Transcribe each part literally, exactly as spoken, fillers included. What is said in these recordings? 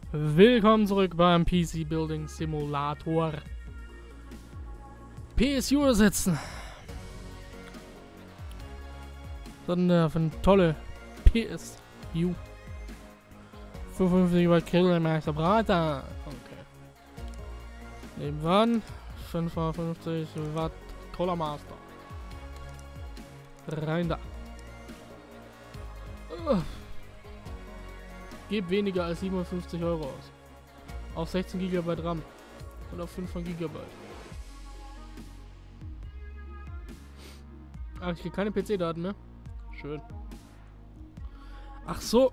Willkommen zurück beim P C Building Simulator. P S U ersetzen. Sondern für eine tolle P S U. fünfundfünfzig Watt Grillmeister Brater. Okay. Nebenan fünfhundertfünfzig Watt Cola Master. Rein da. Uh. Gib weniger als siebenundfünfzig Euro aus. Auf sechzehn Gigabyte RAM. Und auf fünf Gigabyte. Ach, ich krieg keine P C-Daten mehr. Schön. Ach so.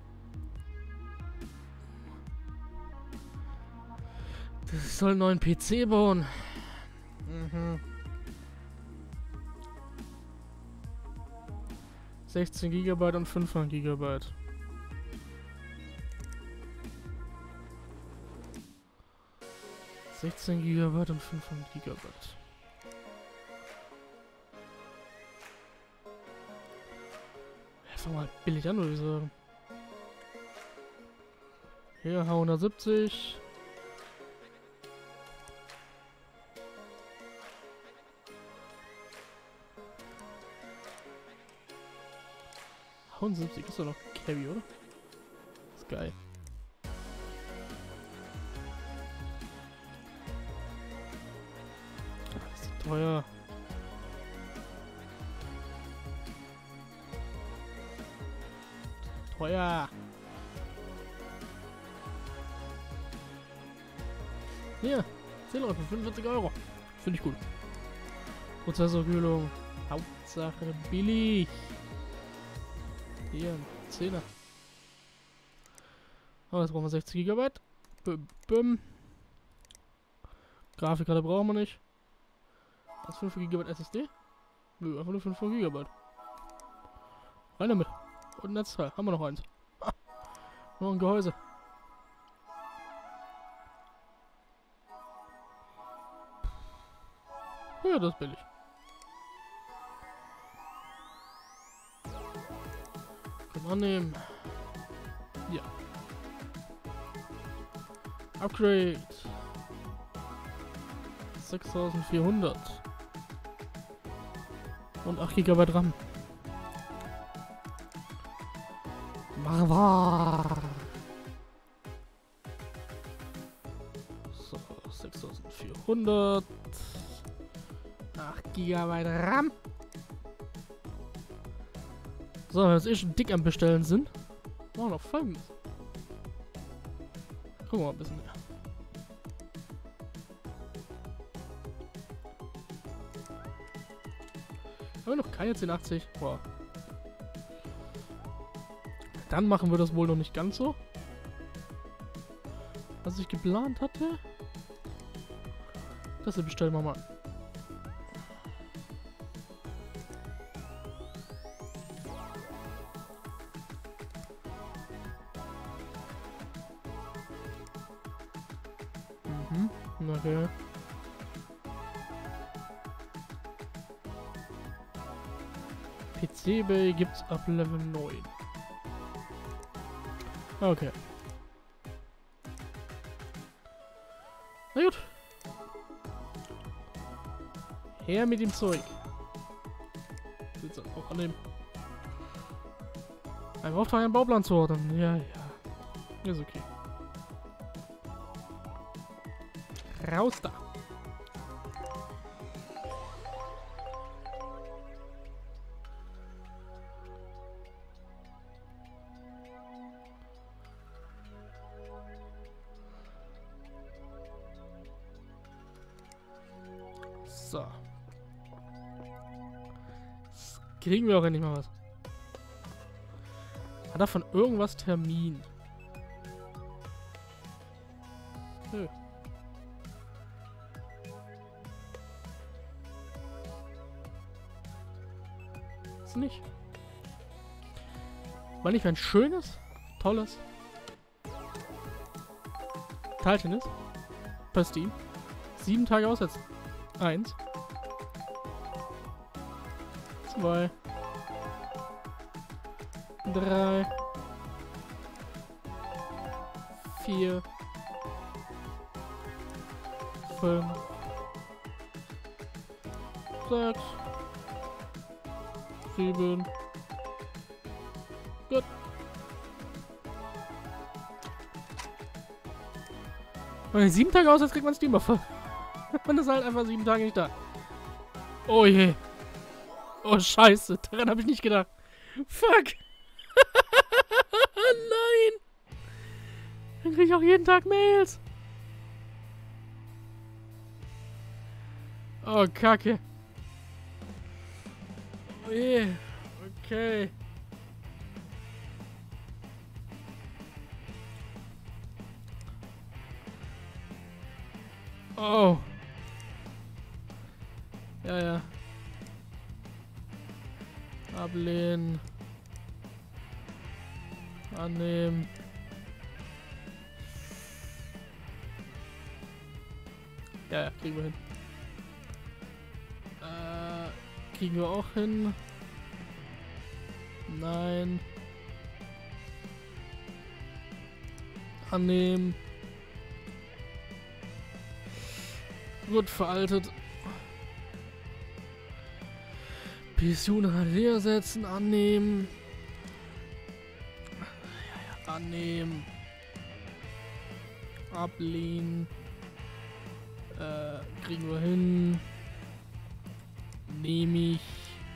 Ich soll einen neuen P C bauen. Mhm. sechzehn Gigabyte und fünfhundert Gigabyte. sechzehn Gigabyte und fünfhundert Gigabyte. Einfach mal billig an, würde ich sagen. Hier hundertsiebzig. hundertsiebzig ist doch noch Carry, oder? Ist geil. Das ist teuer. Teuer. Hier, zehn Euro für fünfundvierzig Euro. Finde ich gut. Prozessorkühlung. Hauptsache billig. Hier, zehner. Oh, jetzt brauchen wir sechzig Gigabyte. Büm, büm. Grafikkarte brauchen wir nicht. Was fünf Gigabyte S S D? Nö, einfach nur fünf Gigabyte. Rein damit. Und ein Netzteil. Haben wir noch eins. Ha. Noch ein Gehäuse. Ja, das ist billig. Annehmen. Ja. Upgrade. sechstausendvierhundert. Und acht Gigabyte RAM. Marva. So, sechstausendvierhundert. acht Gigabyte RAM. So, wenn wir jetzt eh schon dick am Bestellen sind, machen wir noch Folgendes. Gucken wir mal ein bisschen mehr. Haben wir noch keine zehn achtzig? Boah. Dann machen wir das wohl noch nicht ganz so. Was ich geplant hatte. Das hier bestellen wir mal. Okay. P C Bay gibt's ab Level neun. Okay. Na gut. Her mit dem Zeug. Jetzt auch annehmen. Ein Auftrag, einen Bauplan zu ordnen. Ja, ja. Ist okay. Raus da. So. Jetzt kriegen wir auch endlich mal was. Hat er von irgendwas Termin? Nö. Nicht. Weil nicht ein schönes, tolles Teilchen ist. Per Steam. Sieben Tage aussetzen. Eins. Zwei. Drei. Vier. fünf, sechs, sieben. Gut. Wenn sieben Tage aus, jetzt kriegt man Steam Offer. Man ist halt einfach sieben Tage nicht da. Oh je. Oh scheiße, daran habe ich nicht gedacht. Fuck. Nein. Dann kriege ich auch jeden Tag Mails. Oh, Kacke. Oh je. Okay. Oh. Ja, ja. Ablehnen. Annehmen. Ja, ja, kriegen wir hin. Äh, kriegen wir auch hin. Nein. Annehmen. Gut, veraltet. P S U H D ersetzen, annehmen. Ja, ja, annehmen. Ablehnen. Äh, kriegen wir hin. Nehme ich.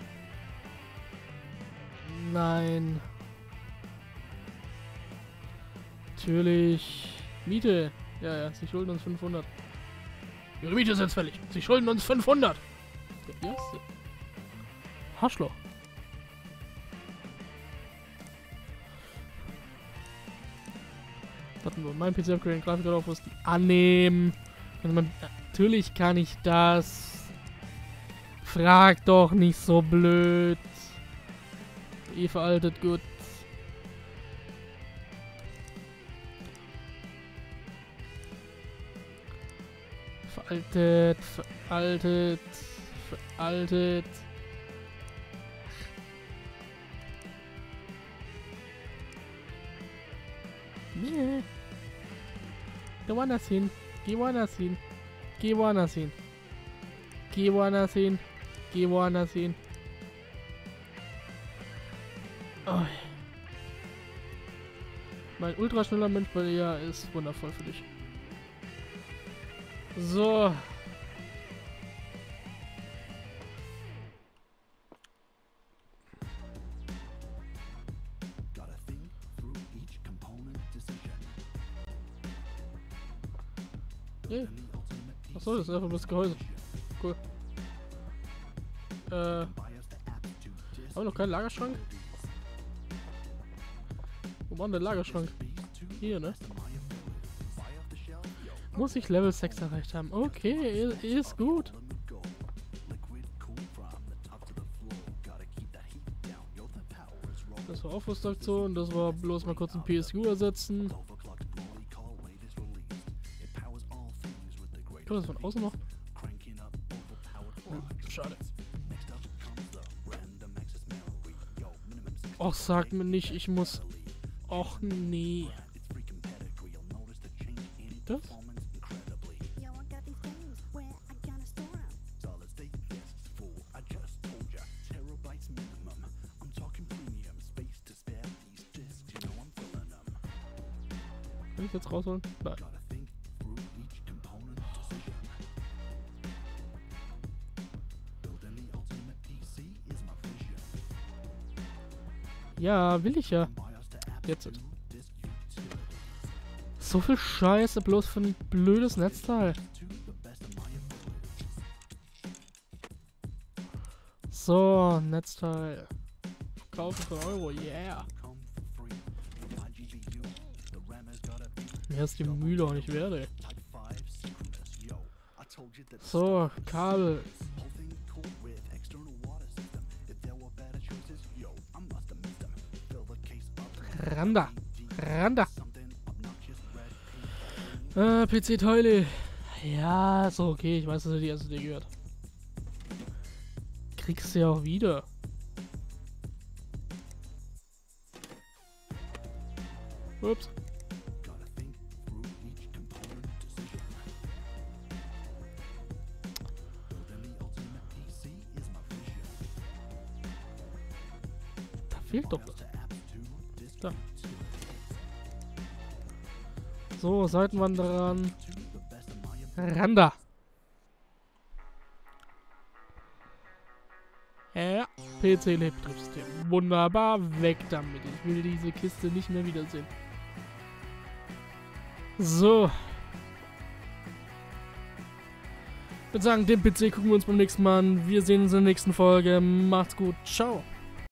Nein. Natürlich. Miete. Ja, ja, sie schulden uns fünfhundert. Ihre Miete ist jetzt fällig. Sie schulden uns fünfhundert. Der erste. Arschloch. Warten wir, mein P C upgrade, Grafik aufrüsten. Annehmen. Und man, natürlich kann ich das. Frag doch nicht so blöd. Eh veraltet, gut. Veraltet, veraltet, veraltet. Nee. Geh woanders hin. Geh woanders hin. Geh woanders hin. Geh woanders hin. Geh woanders hin. Oh. Mein ultraschneller Mensch bei dir ist wundervoll für dich. So. Yeah. Achso, das ist einfach das Gehäuse. Cool. Äh. Haben wir noch keinen Lagerschrank? Wo war denn der Lagerschrank? Hier, ne? Muss ich Level sechs erreicht haben. Okay, ist gut. Das war Aufrüstaktion, das war bloß mal kurz ein P S U ersetzen. Kann man das von außen noch? Hm, schade. Och, sag mir nicht, ich muss... Och, nee. Das? Kann ich jetzt rausholen? Nein. Ja, will ich ja. Jetzt. So viel Scheiße bloß für ein blödes Netzteil. So, Netzteil. Kaufen für Euro, yeah. Mehr ist die Mühle auch nicht wert, ey. So, Kabel. Randa. Randa. Äh, P C-Teile. Ja, ist okay. Ich weiß, dass er die S S D gehört. Kriegst du ja auch wieder. Ups. Fehlt doch. Da. So, Seitenwanderern. Randa. Ja, P C-Betriebssystem. Wunderbar, weg damit. Ich will diese Kiste nicht mehr wiedersehen. So. Ich würde sagen, den P C gucken wir uns beim nächsten Mal an. Wir sehen uns in der nächsten Folge. Macht's gut. Ciao.